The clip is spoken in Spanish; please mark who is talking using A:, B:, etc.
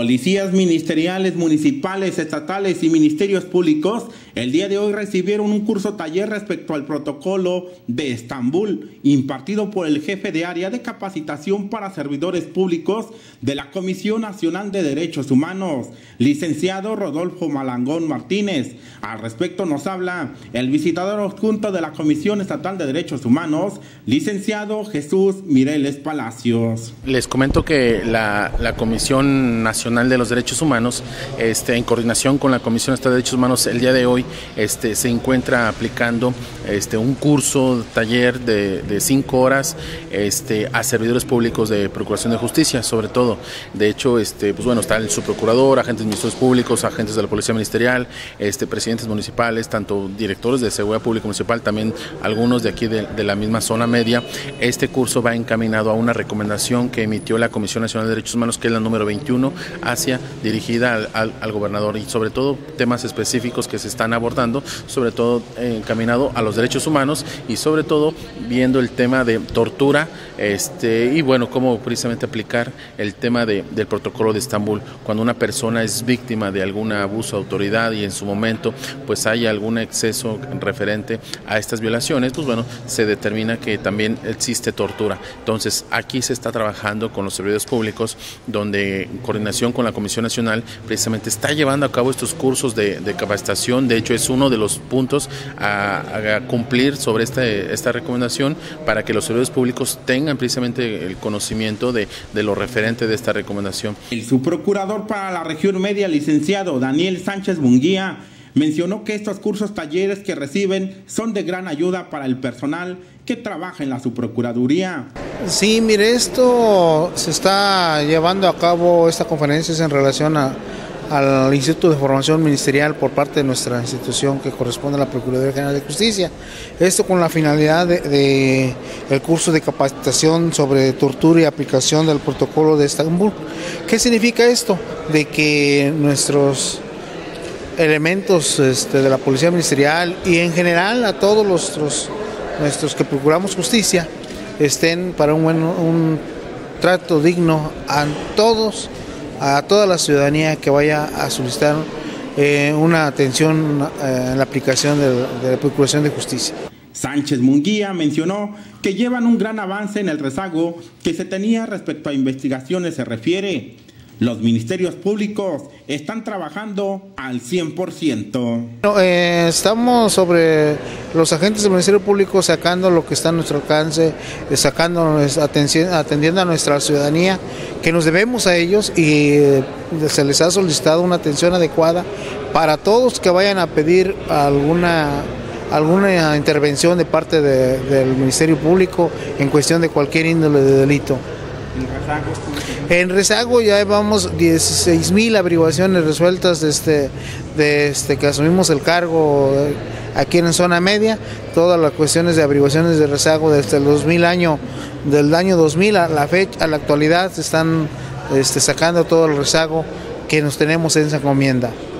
A: Policías ministeriales, municipales, estatales y ministerios públicos el día de hoy recibieron un curso taller respecto al protocolo de Estambul impartido por el jefe de área de capacitación para servidores públicos de la Comisión Nacional de Derechos Humanos, licenciado Rodolfo Malangón Martínez. Al respecto nos habla el visitador adjunto de la Comisión Estatal de Derechos Humanos, licenciado Jesús Mireles Palacios.
B: Les comento que la Comisión Nacional de los Derechos Humanos, en coordinación con la Comisión Estatal de Derechos Humanos, el día de hoy se encuentra aplicando un curso, taller de 5 horas a servidores públicos de Procuración de Justicia, sobre todo. De hecho, pues bueno, está el subprocurador, agentes de ministerios públicos, agentes de la Policía Ministerial, presidentes municipales, tanto directores de Seguridad Pública Municipal, también algunos de aquí de la misma zona media. Este curso va encaminado a una recomendación que emitió la Comisión Nacional de Derechos Humanos, que es la número 21, dirigida al gobernador, y sobre todo temas específicos que se están abordando, sobre todo encaminado a los derechos humanos y sobre todo viendo el tema de tortura, y bueno, cómo precisamente aplicar el tema del protocolo de Estambul cuando una persona es víctima de algún abuso de autoridad y en su momento pues hay algún exceso referente a estas violaciones, pues bueno, se determina que también existe tortura. Entonces aquí se está trabajando con los servidores públicos, donde en coordinación con la Comisión Nacional precisamente está llevando a cabo estos cursos de capacitación. De hecho, es uno de los puntos a cumplir sobre esta recomendación, para que los servidores públicos tengan precisamente el conocimiento de lo referente de esta recomendación.
A: El subprocurador para la región media, licenciado Daniel Sánchez Munguía, mencionó que estos cursos talleres que reciben son de gran ayuda para el personal que trabaja en la subprocuraduría.
C: Sí, mire, esto se está llevando a cabo, esta conferencia es en relación al Instituto de Formación Ministerial por parte de nuestra institución que corresponde a la Procuraduría General de Justicia. Esto con la finalidad de el curso de capacitación sobre tortura y aplicación del protocolo de Estambul. ¿Qué significa esto? De que nuestros elementos de la Policía Ministerial y en general a todos nuestros que procuramos justicia estén para un trato digno a toda la ciudadanía que vaya a solicitar una atención en la aplicación de la Procuración de Justicia.
A: Sánchez Munguía mencionó que llevan un gran avance en el rezago que se tenía respecto a investigaciones se refiere. Los ministerios públicos están trabajando al 100%.
C: Estamos sobre los agentes del Ministerio Público sacando lo que está a nuestro alcance, atendiendo a nuestra ciudadanía, que nos debemos a ellos, y se les ha solicitado una atención adecuada para todos que vayan a pedir alguna intervención de parte del Ministerio Público en cuestión de cualquier índole de delito. En rezago ya llevamos 16,000 averiguaciones resueltas desde que asumimos el cargo aquí en zona media. Todas las cuestiones de averiguaciones de rezago desde del año 2000 a la fecha, a la actualidad, se están sacando todo el rezago que nos tenemos en esa encomienda.